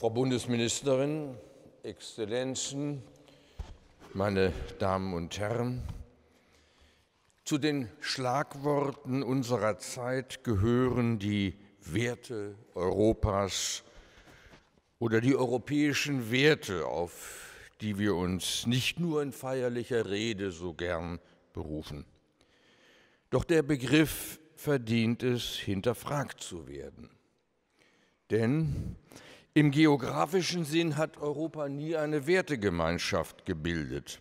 Frau Bundesministerin, Exzellenzen, meine Damen und Herren, zu den Schlagworten unserer Zeit gehören die Werte Europas oder die europäischen Werte, auf die wir uns nicht nur in feierlicher Rede so gern berufen. Doch der Begriff verdient es, hinterfragt zu werden. Denn im geografischen Sinn hat Europa nie eine Wertegemeinschaft gebildet.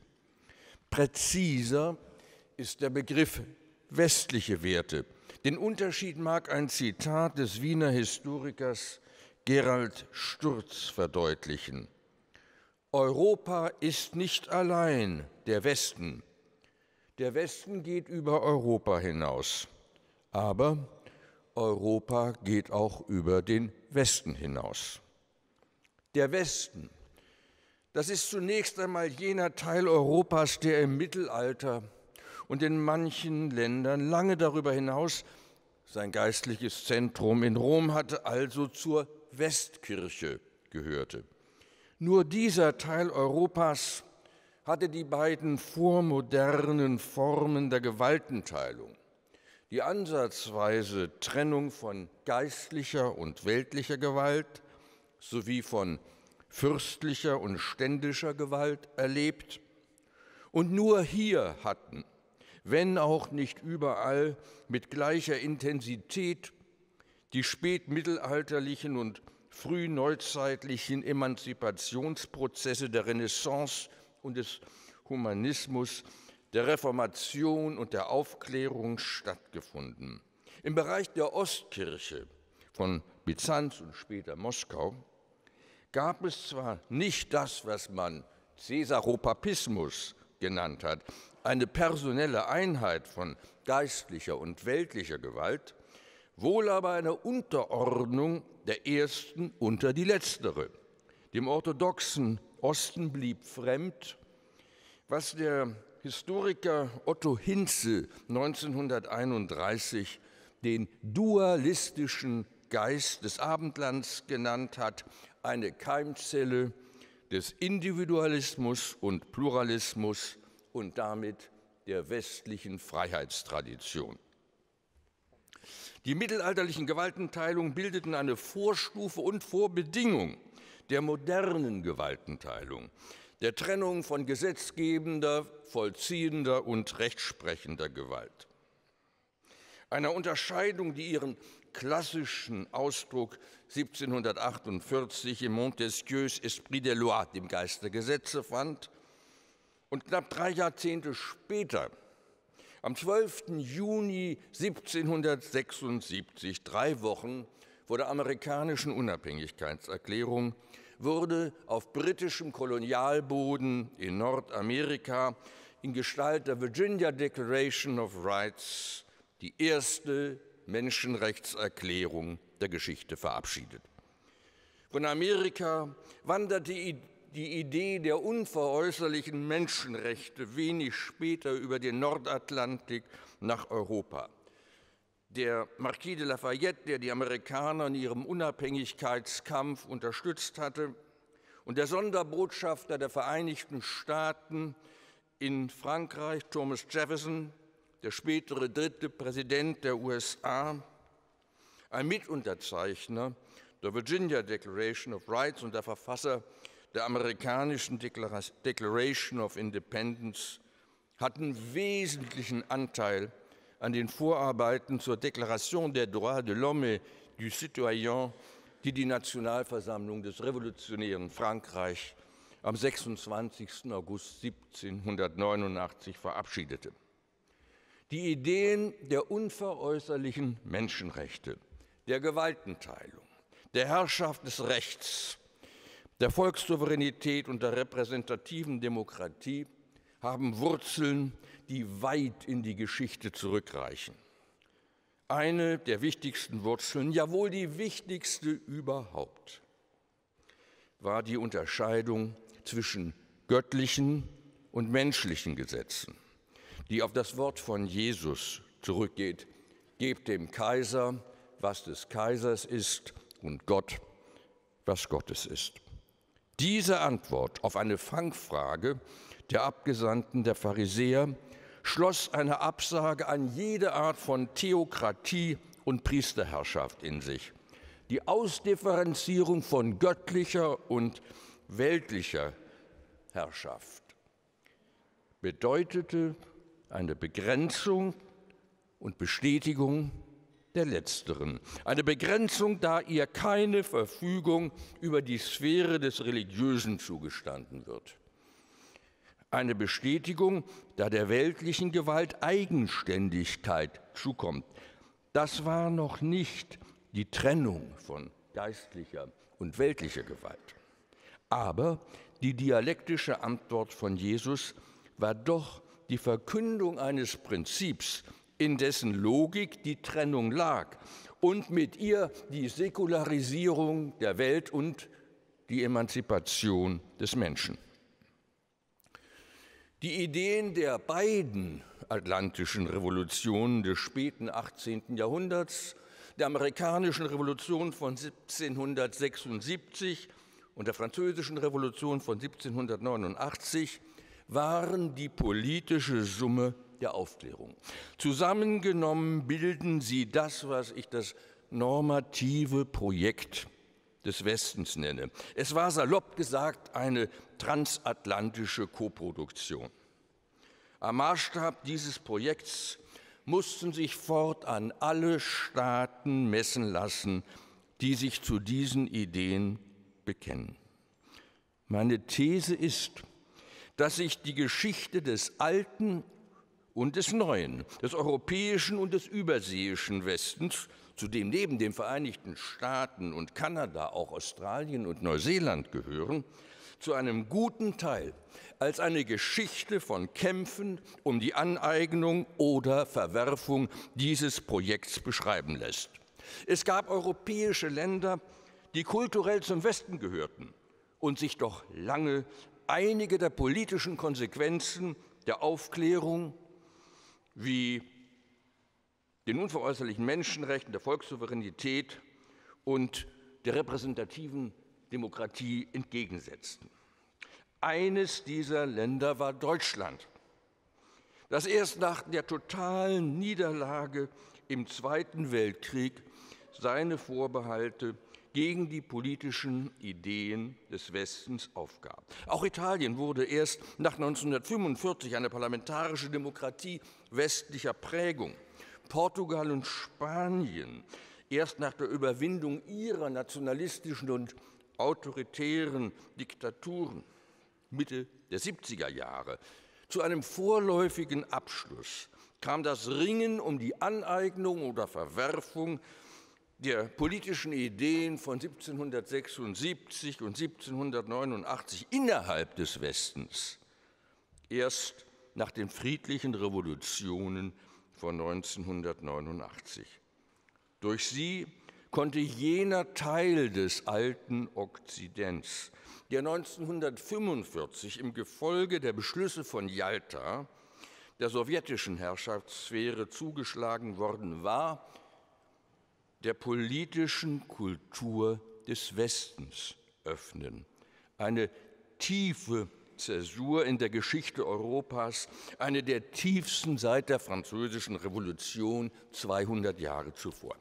Präziser ist der Begriff westliche Werte. Den Unterschied mag ein Zitat des Wiener Historikers Gerald Sturz verdeutlichen. Europa ist nicht allein der Westen. Der Westen geht über Europa hinaus, aber Europa geht auch über den Westen hinaus. Der Westen, das ist zunächst einmal jener Teil Europas, der im Mittelalter und in manchen Ländern lange darüber hinaus sein geistliches Zentrum in Rom hatte, also zur Westkirche gehörte. Nur dieser Teil Europas hatte die beiden vormodernen Formen der Gewaltenteilung, die ansatzweise Trennung von geistlicher und weltlicher Gewalt sowie von fürstlicher und ständischer Gewalt erlebt. Und nur hier hatten, wenn auch nicht überall mit gleicher Intensität, die spätmittelalterlichen und frühneuzeitlichen Emanzipationsprozesse der Renaissance und des Humanismus, der Reformation und der Aufklärung stattgefunden. Im Bereich der Ostkirche von Byzanz und später Moskau gab es zwar nicht das, was man Caesaropapismus genannt hat, eine personelle Einheit von geistlicher und weltlicher Gewalt, wohl aber eine Unterordnung der ersten unter die letztere. Dem orthodoxen Osten blieb fremd, was der Historiker Otto Hinze 1931 den dualistischen Geist des Abendlands genannt hat, eine Keimzelle des Individualismus und Pluralismus und damit der westlichen Freiheitstradition. Die mittelalterlichen Gewaltenteilungen bildeten eine Vorstufe und Vorbedingung der modernen Gewaltenteilung, der Trennung von gesetzgebender, vollziehender und rechtsprechender Gewalt. Einer Unterscheidung, die ihren klassischen Ausdruck 1748 in Montesquieus Esprit des Lois, dem Geist der Gesetze, fand und knapp 3 Jahrzehnte später, am 12. Juni 1776, 3 Wochen vor der amerikanischen Unabhängigkeitserklärung, wurde auf britischem Kolonialboden in Nordamerika in Gestalt der Virginia Declaration of Rights die erste Menschenrechtserklärung der Geschichte verabschiedet. Von Amerika wanderte die Idee der unveräußerlichen Menschenrechte wenig später über den Nordatlantik nach Europa. Der Marquis de Lafayette, der die Amerikaner in ihrem Unabhängigkeitskampf unterstützt hatte, und der Sonderbotschafter der Vereinigten Staaten in Frankreich, Thomas Jefferson, der spätere 3. Präsident der USA, ein Mitunterzeichner der Virginia Declaration of Rights und der Verfasser der amerikanischen Declaration of Independence, hatten wesentlichen Anteil an den Vorarbeiten zur Déclaration des droits de l'homme et du citoyen, die die Nationalversammlung des revolutionären Frankreich am 26. August 1789 verabschiedete. Die Ideen der unveräußerlichen Menschenrechte, der Gewaltenteilung, der Herrschaft des Rechts, der Volkssouveränität und der repräsentativen Demokratie haben Wurzeln, die weit in die Geschichte zurückreichen. Eine der wichtigsten Wurzeln, ja wohl die wichtigste überhaupt, war die Unterscheidung zwischen göttlichen und menschlichen Gesetzen, die auf das Wort von Jesus zurückgeht: Gebt dem Kaiser, was des Kaisers ist, und Gott, was Gottes ist. Diese Antwort auf eine Fangfrage der Abgesandten der Pharisäer schloss eine Absage an jede Art von Theokratie und Priesterherrschaft in sich. Die Ausdifferenzierung von göttlicher und weltlicher Herrschaft bedeutete eine Begrenzung und Bestätigung der Letzteren. Eine Begrenzung, da ihr keine Verfügung über die Sphäre des Religiösen zugestanden wird. Eine Bestätigung, da der weltlichen Gewalt Eigenständigkeit zukommt. Das war noch nicht die Trennung von geistlicher und weltlicher Gewalt. Aber die dialektische Antwort von Jesus war doch die Verkündung eines Prinzips, in dessen Logik die Trennung lag und mit ihr die Säkularisierung der Welt und die Emanzipation des Menschen. Die Ideen der beiden atlantischen Revolutionen des späten 18. Jahrhunderts, der amerikanischen Revolution von 1776 und der französischen Revolution von 1789, waren die politische Summe der Aufklärung. Zusammengenommen bilden sie das, was ich das normative Projekt des Westens nenne. Es war salopp gesagt eine transatlantische Koproduktion. Am Maßstab dieses Projekts mussten sich fortan alle Staaten messen lassen, die sich zu diesen Ideen bekennen. Meine These ist, dass sich die Geschichte des Alten und des Neuen, des europäischen und des überseeischen Westens, zu dem neben den Vereinigten Staaten und Kanada auch Australien und Neuseeland gehören, zu einem guten Teil als eine Geschichte von Kämpfen um die Aneignung oder Verwerfung dieses Projekts beschreiben lässt. Es gab europäische Länder, die kulturell zum Westen gehörten und sich doch lange einige der politischen Konsequenzen der Aufklärung wie den unveräußerlichen Menschenrechten, der Volkssouveränität und der repräsentativen Demokratie entgegensetzten. Eines dieser Länder war Deutschland, das erst nach der totalen Niederlage im Zweiten Weltkrieg seine Vorbehalte gegen die politischen Ideen des Westens aufgab. Auch Italien wurde erst nach 1945 eine parlamentarische Demokratie westlicher Prägung. Portugal und Spanien erst nach der Überwindung ihrer nationalistischen und autoritären Diktaturen Mitte der 70er Jahre. Zu einem vorläufigen Abschluss kam das Ringen um die Aneignung oder Verwerfung der politischen Ideen von 1776 und 1789 innerhalb des Westens erst nach den friedlichen Revolutionen von 1989. Durch sie konnte jener Teil des alten Okzidents, der 1945 im Gefolge der Beschlüsse von Jalta der sowjetischen Herrschaftssphäre zugeschlagen worden war, der politischen Kultur des Westens öffnen. Eine tiefe Zäsur in der Geschichte Europas, eine der tiefsten seit der Französischen Revolution 200 Jahre zuvor.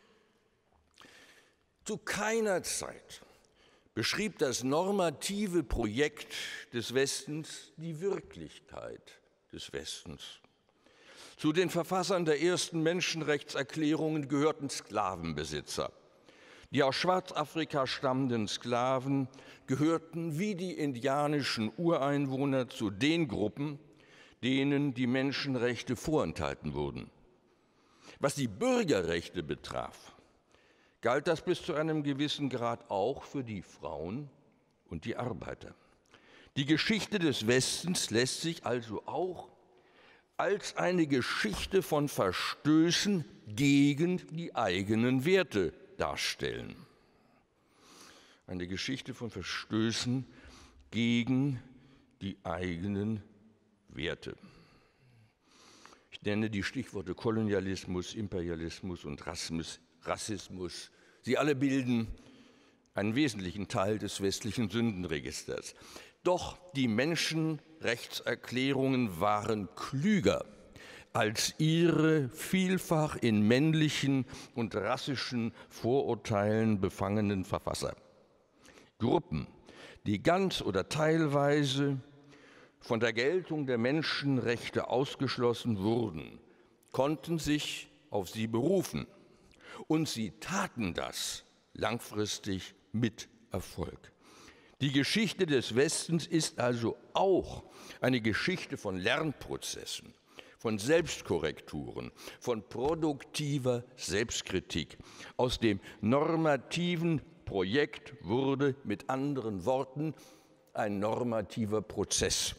Zu keiner Zeit beschrieb das normative Projekt des Westens die Wirklichkeit des Westens. Zu den Verfassern der ersten Menschenrechtserklärungen gehörten Sklavenbesitzer. Die aus Schwarzafrika stammenden Sklaven gehörten wie die indianischen Ureinwohner zu den Gruppen, denen die Menschenrechte vorenthalten wurden. Was die Bürgerrechte betraf, galt das bis zu einem gewissen Grad auch für die Frauen und die Arbeiter. Die Geschichte des Westens lässt sich also auch als eine Geschichte von Verstößen gegen die eigenen Werte darstellen. Eine Geschichte von Verstößen gegen die eigenen Werte. Ich nenne die Stichworte Kolonialismus, Imperialismus und Rassismus. Sie alle bilden einen wesentlichen Teil des westlichen Sündenregisters. Doch die Menschenrechtserklärungen waren klüger als ihre vielfach in männlichen und rassischen Vorurteilen befangenen Verfasser. Gruppen, die ganz oder teilweise von der Geltung der Menschenrechte ausgeschlossen wurden, konnten sich auf sie berufen. Und sie taten das langfristig mit Erfolg. Die Geschichte des Westens ist also auch eine Geschichte von Lernprozessen, von Selbstkorrekturen, von produktiver Selbstkritik. Aus dem normativen Projekt wurde mit anderen Worten ein normativer Prozess.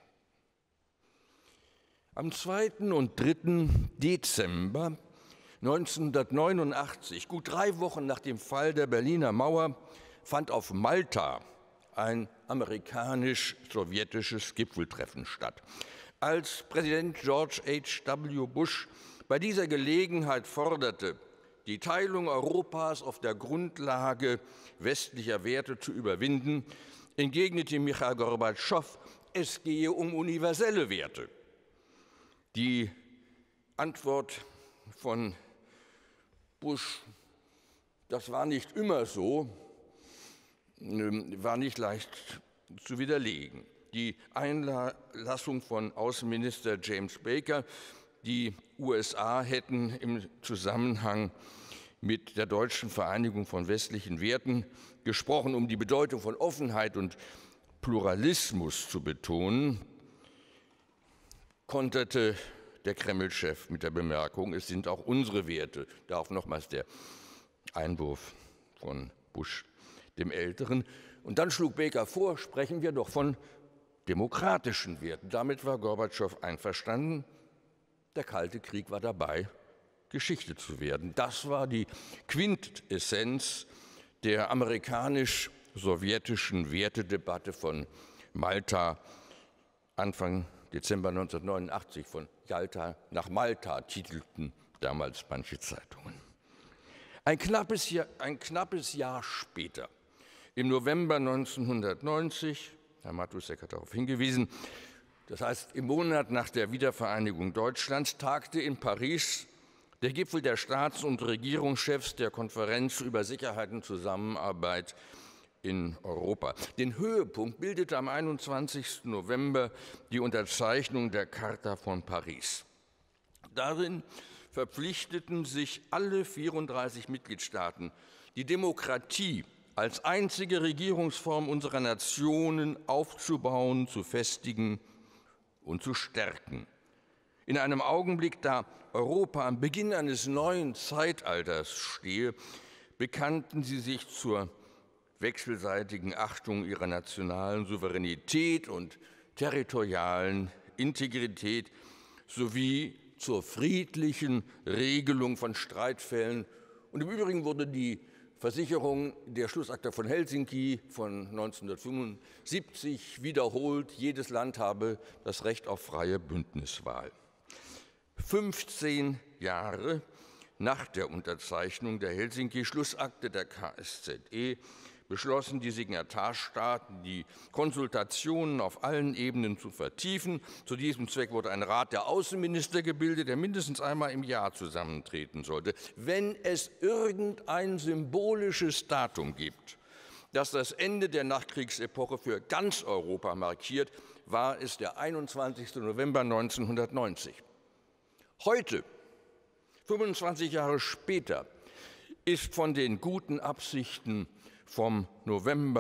Am 2. und 3. Dezember 1989, gut 3 Wochen nach dem Fall der Berliner Mauer, fand auf Malta ein amerikanisch-sowjetisches Gipfeltreffen statt. Als Präsident George H.W. Bush bei dieser Gelegenheit forderte, die Teilung Europas auf der Grundlage westlicher Werte zu überwinden, entgegnete Michail Gorbatschow, es gehe um universelle Werte. Die Antwort von Bush, das war nicht immer so, war nicht leicht zu widerlegen. Die Einlassung von Außenminister James Baker, die USA hätten im Zusammenhang mit der deutschen Vereinigung von westlichen Werten gesprochen, um die Bedeutung von Offenheit und Pluralismus zu betonen, konterte der Kreml-Chef mit der Bemerkung, es sind auch unsere Werte. Darauf nochmals der Einwurf von Bush dem Älteren. Und dann schlug Baker vor, sprechen wir doch von demokratischen Werten. Damit war Gorbatschow einverstanden. Der Kalte Krieg war dabei, Geschichte zu werden. Das war die Quintessenz der amerikanisch-sowjetischen Wertedebatte von Malta Anfang Dezember 1989. Von Jalta nach Malta titelten damals manche Zeitungen. Ein knappes Jahr später, im November 1990, Herr Matusek hat darauf hingewiesen, das heißt im Monat nach der Wiedervereinigung Deutschlands, tagte in Paris der Gipfel der Staats- und Regierungschefs der Konferenz über Sicherheit und Zusammenarbeit in Europa. Den Höhepunkt bildete am 21. November die Unterzeichnung der Charta von Paris. Darin verpflichteten sich alle 34 Mitgliedstaaten, die Demokratie als einzige Regierungsform unserer Nationen aufzubauen, zu festigen und zu stärken. In einem Augenblick, da Europa am Beginn eines neuen Zeitalters stehe, bekannten sie sich zur wechselseitigen Achtung ihrer nationalen Souveränität und territorialen Integrität sowie zur friedlichen Regelung von Streitfällen. Und im Übrigen wurde die Versicherung der Schlussakta von Helsinki von 1975 wiederholt, jedes Land habe das Recht auf freie Bündniswahl. 15 Jahre nach der Unterzeichnung der Helsinki-Schlussakte der KSZE beschlossen die Signatarstaaten, die Konsultationen auf allen Ebenen zu vertiefen. Zu diesem Zweck wurde ein Rat der Außenminister gebildet, der mindestens einmal im Jahr zusammentreten sollte. Wenn es irgendein symbolisches Datum gibt, das das Ende der Nachkriegsepoche für ganz Europa markiert, war es der 21. November 1990. Heute, 25 Jahre später, ist von den guten Absichten vom November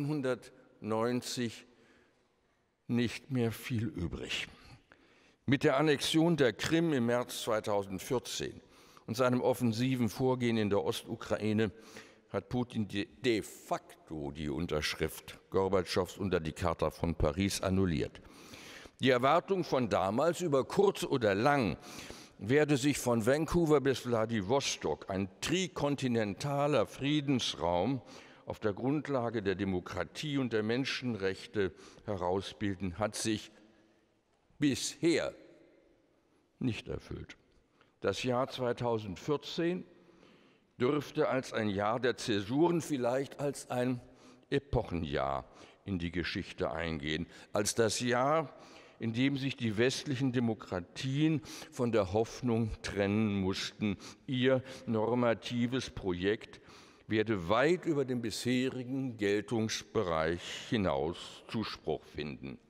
1990 nicht mehr viel übrig. Mit der Annexion der Krim im März 2014 und seinem offensiven Vorgehen in der Ostukraine hat Putin de facto die Unterschrift Gorbatschows unter die Charta von Paris annulliert. Die Erwartung von damals, über kurz oder lang werde sich von Vancouver bis Wladiwostok ein trikontinentaler Friedensraum auf der Grundlage der Demokratie und der Menschenrechte herausbilden, hat sich bisher nicht erfüllt. Das Jahr 2014 dürfte als ein Jahr der Zäsuren, vielleicht als ein Epochenjahr in die Geschichte eingehen, als das Jahr, in dem sich die westlichen Demokratien von der Hoffnung trennen mussten, ihr normatives Projekt werde weit über den bisherigen Geltungsbereich hinaus Zuspruch finden.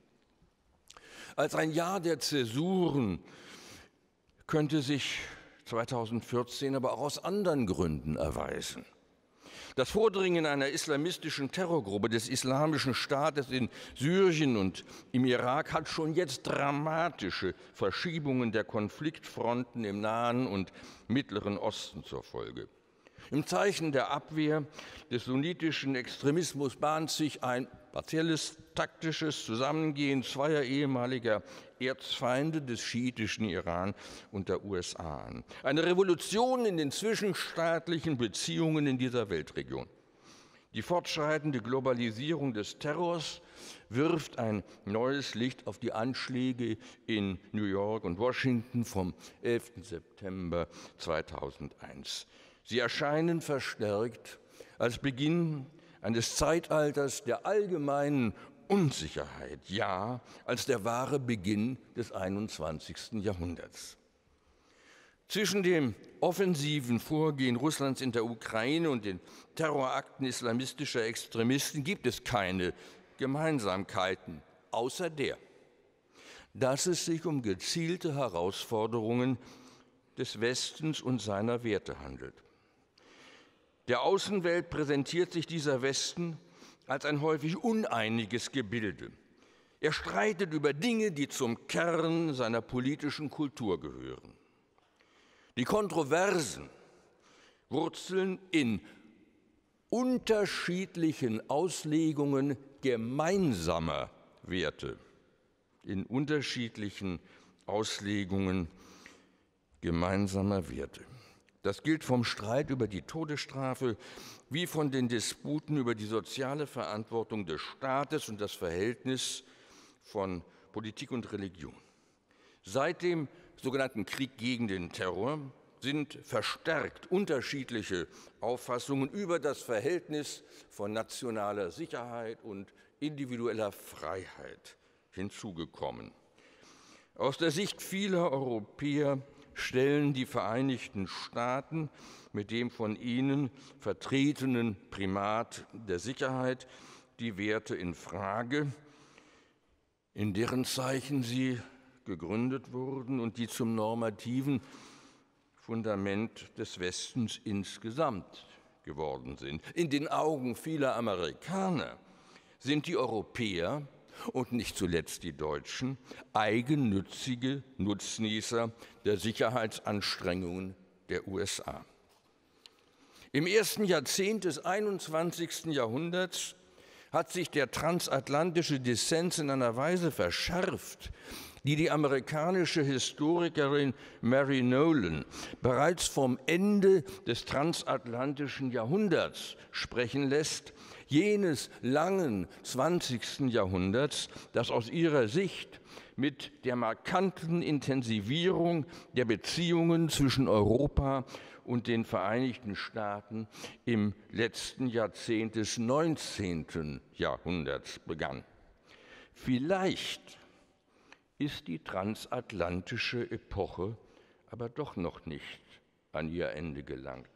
Als ein Jahr der Zäsuren könnte sich 2014 aber auch aus anderen Gründen erweisen. Das Vordringen einer islamistischen Terrorgruppe des Islamischen Staates in Syrien und im Irak hat schon jetzt dramatische Verschiebungen der Konfliktfronten im Nahen und Mittleren Osten zur Folge. Im Zeichen der Abwehr des sunnitischen Extremismus bahnt sich ein partielles taktisches Zusammengehen zweier ehemaliger Erzfeinde des schiitischen Iran und der USA an. Eine Revolution in den zwischenstaatlichen Beziehungen in dieser Weltregion. Die fortschreitende Globalisierung des Terrors wirft ein neues Licht auf die Anschläge in New York und Washington vom 11. September 2001. Sie erscheinen verstärkt als Beginn eines Zeitalters der allgemeinen Unsicherheit, ja, als der wahre Beginn des 21. Jahrhunderts. Zwischen dem offensiven Vorgehen Russlands in der Ukraine und den Terrorakten islamistischer Extremisten gibt es keine Gemeinsamkeiten, außer der, dass es sich um gezielte Herausforderungen des Westens und seiner Werte handelt. Der Außenwelt präsentiert sich dieser Westen als ein häufig uneiniges Gebilde. Er streitet über Dinge, die zum Kern seiner politischen Kultur gehören. Die Kontroversen wurzeln in unterschiedlichen Auslegungen gemeinsamer Werte. In unterschiedlichen Auslegungen gemeinsamer Werte. Das gilt vom Streit über die Todesstrafe wie von den Disputen über die soziale Verantwortung des Staates und das Verhältnis von Politik und Religion. Seit dem sogenannten Krieg gegen den Terror sind verstärkt unterschiedliche Auffassungen über das Verhältnis von nationaler Sicherheit und individueller Freiheit hinzugekommen. Aus der Sicht vieler Europäer stellen die Vereinigten Staaten mit dem von ihnen vertretenen Primat der Sicherheit die Werte in Frage, in deren Zeichen sie gegründet wurden und die zum normativen Fundament des Westens insgesamt geworden sind. In den Augen vieler Amerikaner sind die Europäer und nicht zuletzt die Deutschen eigennützige Nutznießer der Sicherheitsanstrengungen der USA. Im ersten Jahrzehnt des 21. Jahrhunderts hat sich der transatlantische Dissens in einer Weise verschärft, die die amerikanische Historikerin Mary Nolan bereits vom Ende des transatlantischen Jahrhunderts sprechen lässt, jenes langen 20. Jahrhunderts, das aus ihrer Sicht mit der markanten Intensivierung der Beziehungen zwischen Europa und den Vereinigten Staaten im letzten Jahrzehnt des 19. Jahrhunderts begann. Vielleicht ist die transatlantische Epoche aber doch noch nicht an ihr Ende gelangt.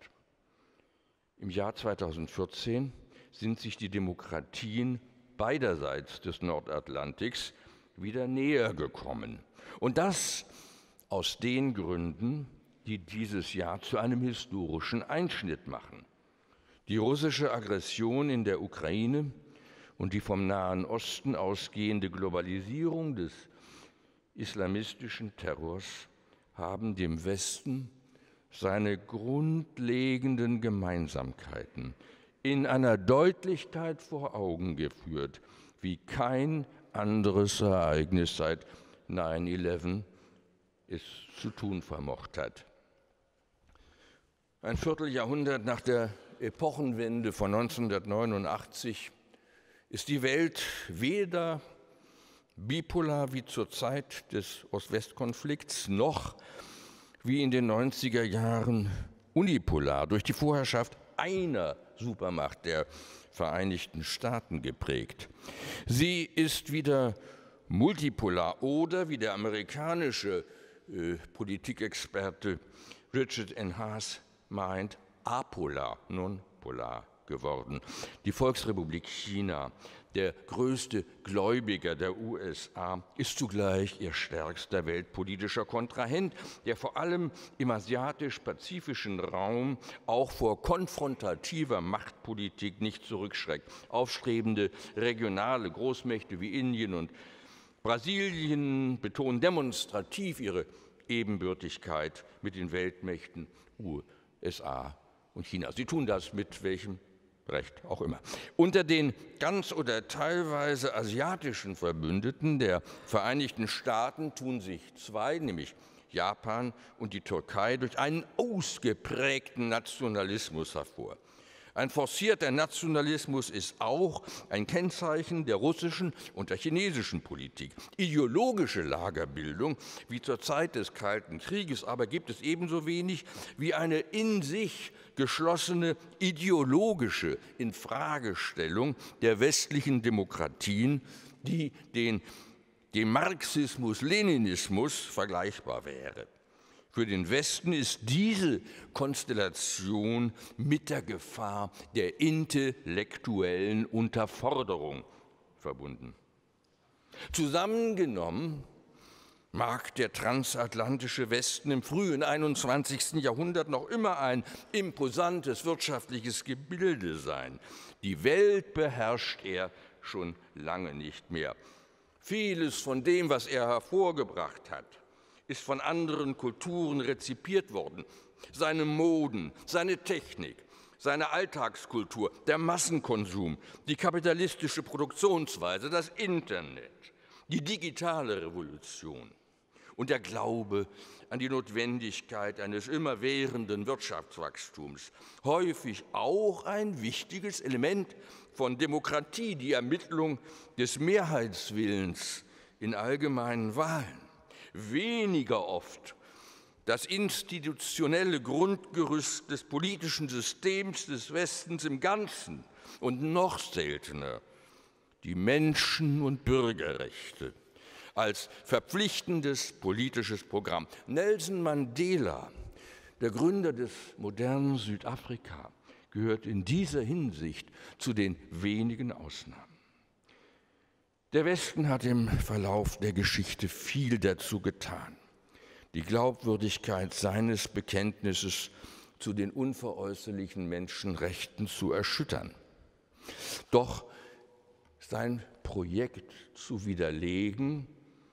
Im Jahr 2014 sind sich die Demokratien beiderseits des Nordatlantiks wieder näher gekommen. Und das aus den Gründen, die dieses Jahr zu einem historischen Einschnitt machen. Die russische Aggression in der Ukraine und die vom Nahen Osten ausgehende Globalisierung des islamistischen Terrors haben dem Westen seine grundlegenden Gemeinsamkeiten in einer Deutlichkeit vor Augen geführt, wie kein anderes Ereignis seit 9/11 es zu tun vermocht hat. Ein Vierteljahrhundert nach der Epochenwende von 1989 ist die Welt weder bipolar wie zur Zeit des Ost-West-Konflikts noch wie in den 90er Jahren unipolar durch die Vorherrschaft einer Supermacht, der Vereinigten Staaten, geprägt. Sie ist wieder multipolar oder, wie der amerikanische Politikexperte Richard N. Haas meint, apolar, nonpolar geworden. Die Volksrepublik China, der größte Gläubiger der USA, ist zugleich ihr stärkster weltpolitischer Kontrahent, der vor allem im asiatisch-pazifischen Raum auch vor konfrontativer Machtpolitik nicht zurückschreckt. Aufstrebende regionale Großmächte wie Indien und Brasilien betonen demonstrativ ihre Ebenbürtigkeit mit den Weltmächten USA und China. Sie tun das mit welchem Recht auch immer. Unter den ganz oder teilweise asiatischen Verbündeten der Vereinigten Staaten tun sich zwei, nämlich Japan und die Türkei, durch einen ausgeprägten Nationalismus hervor. Ein forcierter Nationalismus ist auch ein Kennzeichen der russischen und der chinesischen Politik. Ideologische Lagerbildung, wie zur Zeit des Kalten Krieges, aber gibt es ebenso wenig wie eine in sich geschlossene ideologische Infragestellung der westlichen Demokratien, die dem Marxismus-Leninismus vergleichbar wäre. Für den Westen ist diese Konstellation mit der Gefahr der intellektuellen Unterforderung verbunden. Zusammengenommen mag der transatlantische Westen im frühen 21. Jahrhundert noch immer ein imposantes wirtschaftliches Gebilde sein. Die Welt beherrscht er schon lange nicht mehr. Vieles von dem, was er hervorgebracht hat, ist von anderen Kulturen rezipiert worden. Seine Moden, seine Technik, seine Alltagskultur, der Massenkonsum, die kapitalistische Produktionsweise, das Internet, die digitale Revolution und der Glaube an die Notwendigkeit eines immerwährenden Wirtschaftswachstums. Häufig auch ein wichtiges Element von Demokratie, die Ermittlung des Mehrheitswillens in allgemeinen Wahlen. Weniger oft das institutionelle Grundgerüst des politischen Systems des Westens im Ganzen und noch seltener die Menschen- und Bürgerrechte als verpflichtendes politisches Programm. Nelson Mandela, der Gründer des modernen Südafrika, gehört in dieser Hinsicht zu den wenigen Ausnahmen. Der Westen hat im Verlauf der Geschichte viel dazu getan, die Glaubwürdigkeit seines Bekenntnisses zu den unveräußerlichen Menschenrechten zu erschüttern. Doch sein Projekt zu widerlegen,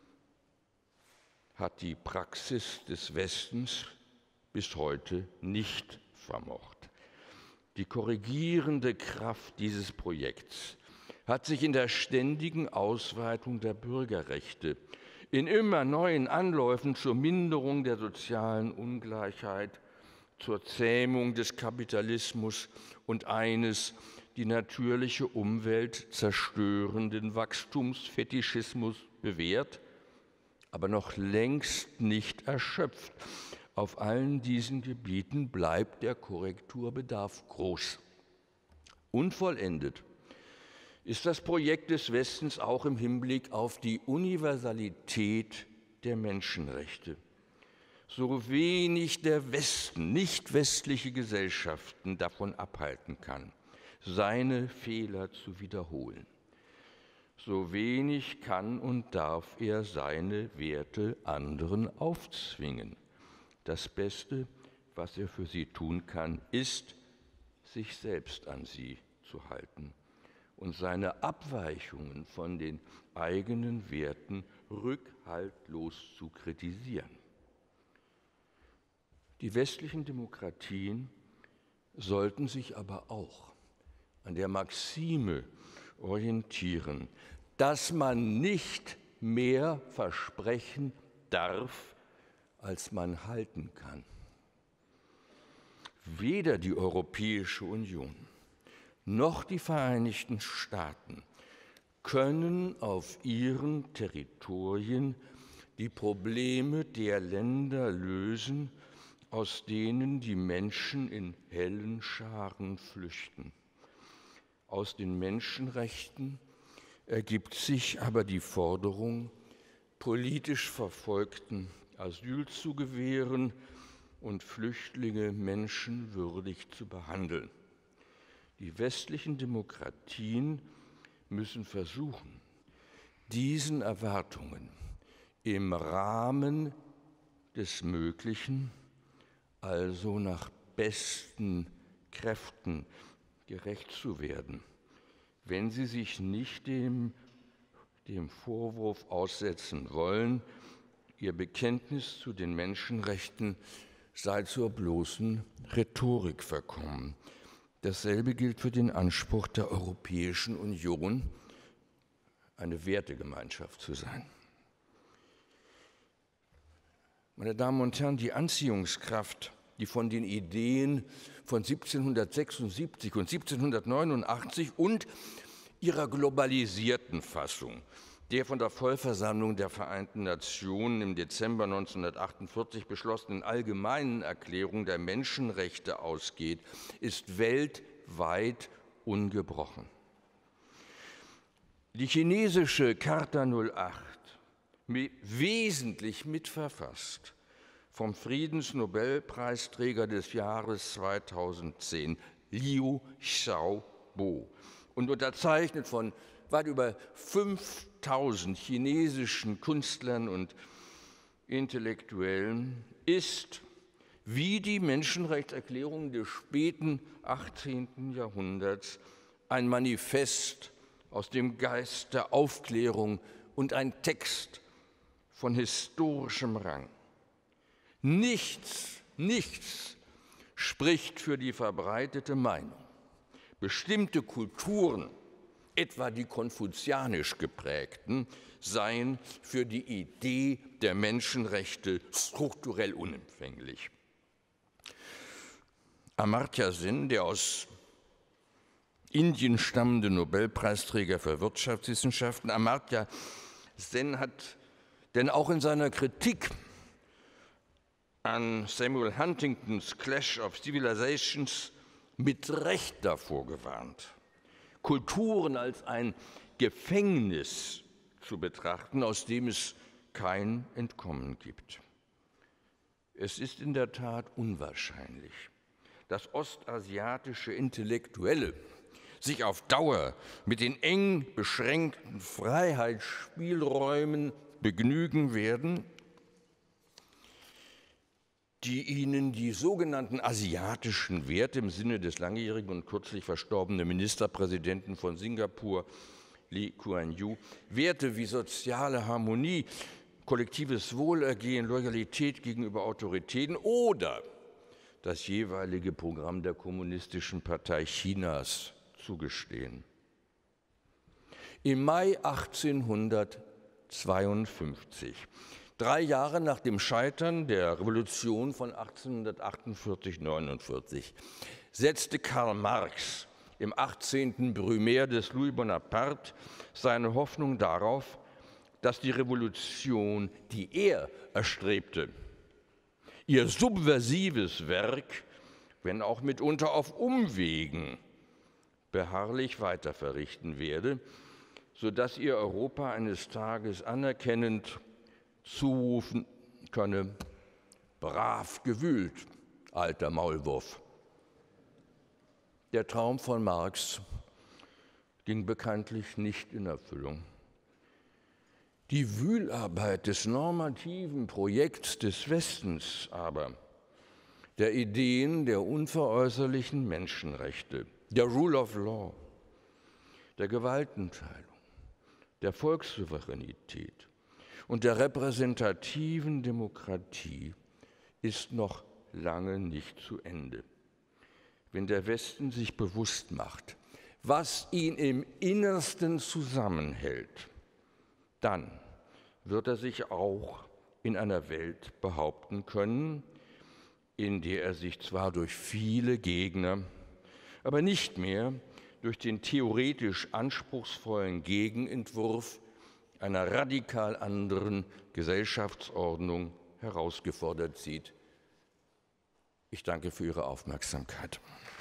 hat die Praxis des Westens bis heute nicht vermocht. Die korrigierende Kraft dieses Projekts hat sich in der ständigen Ausweitung der Bürgerrechte, in immer neuen Anläufen zur Minderung der sozialen Ungleichheit, zur Zähmung des Kapitalismus und eines die natürliche Umwelt zerstörenden Wachstumsfetischismus bewährt, aber noch längst nicht erschöpft. Auf allen diesen Gebieten bleibt der Korrekturbedarf groß. Unvollendet ist das Projekt des Westens auch im Hinblick auf die Universalität der Menschenrechte. So wenig der Westen, nicht westliche Gesellschaften davon abhalten kann, seine Fehler zu wiederholen, so wenig kann und darf er seine Werte anderen aufzwingen. Das Beste, was er für sie tun kann, ist, sich selbst an sie zu halten und seine Abweichungen von den eigenen Werten rückhaltlos zu kritisieren. Die westlichen Demokratien sollten sich aber auch an der Maxime orientieren, dass man nicht mehr versprechen darf, als man halten kann. Weder die Europäische Union noch die Vereinigten Staaten können auf ihren Territorien die Probleme der Länder lösen, aus denen die Menschen in hellen Scharen flüchten. Aus den Menschenrechten ergibt sich aber die Forderung, politisch Verfolgten Asyl zu gewähren und Flüchtlinge menschenwürdig zu behandeln. Die westlichen Demokratien müssen versuchen, diesen Erwartungen im Rahmen des Möglichen, also nach besten Kräften, gerecht zu werden, wenn sie sich nicht dem Vorwurf aussetzen wollen, ihr Bekenntnis zu den Menschenrechten sei zur bloßen Rhetorik verkommen. Dasselbe gilt für den Anspruch der Europäischen Union, eine Wertegemeinschaft zu sein. Meine Damen und Herren, die Anziehungskraft, die von den Ideen von 1776 und 1789 und ihrer globalisierten Fassung, der von der Vollversammlung der Vereinten Nationen im Dezember 1948 beschlossenen allgemeinen Erklärung der Menschenrechte ausgeht, ist weltweit ungebrochen. Die chinesische Charta 08, wesentlich mitverfasst vom Friedensnobelpreisträger des Jahres 2010, Liu Xiaobo, und unterzeichnet von weit über 5000 chinesischen Künstlern und Intellektuellen, ist wie die Menschenrechtserklärung des späten 18. Jahrhunderts ein Manifest aus dem Geist der Aufklärung und ein Text von historischem Rang. Nichts spricht für die verbreitete Meinung. Bestimmte Kulturen, etwa die konfuzianisch geprägten, seien für die Idee der Menschenrechte strukturell unempfänglich. Amartya Sen, der aus Indien stammende Nobelpreisträger für Wirtschaftswissenschaften, Amartya Sen hat denn auch in seiner Kritik an Samuel Huntingtons Clash of Civilizations mit Recht davor gewarnt, Kulturen als ein Gefängnis zu betrachten, aus dem es kein Entkommen gibt. Es ist in der Tat unwahrscheinlich, dass ostasiatische Intellektuelle sich auf Dauer mit den eng beschränkten Freiheitsspielräumen begnügen werden, die ihnen die sogenannten asiatischen Werte im Sinne des langjährigen und kürzlich verstorbenen Ministerpräsidenten von Singapur, Lee Kuan Yew, Werte wie soziale Harmonie, kollektives Wohlergehen, Loyalität gegenüber Autoritäten oder das jeweilige Programm der Kommunistischen Partei Chinas zugestehen. Im Mai 1852, 3 Jahre nach dem Scheitern der Revolution von 1848/49, setzte Karl Marx im 18. Brumaire des Louis Bonaparte seine Hoffnung darauf, dass die Revolution, die er erstrebte, ihr subversives Werk, wenn auch mitunter auf Umwegen, beharrlich weiter verrichten werde, sodass ihr Europa eines Tages anerkennend zurufen könne: brav gewühlt, alter Maulwurf. Der Traum von Marx ging bekanntlich nicht in Erfüllung. Die Wühlarbeit des normativen Projekts des Westens aber, der Ideen der unveräußerlichen Menschenrechte, der Rule of Law, der Gewaltenteilung, der Volkssouveränität und der repräsentativen Demokratie ist noch lange nicht zu Ende. Wenn der Westen sich bewusst macht, was ihn im Innersten zusammenhält, dann wird er sich auch in einer Welt behaupten können, in der er sich zwar durch viele Gegner, aber nicht mehr durch den theoretisch anspruchsvollen Gegenentwurf einer radikal anderen Gesellschaftsordnung herausgefordert sieht. Ich danke für Ihre Aufmerksamkeit.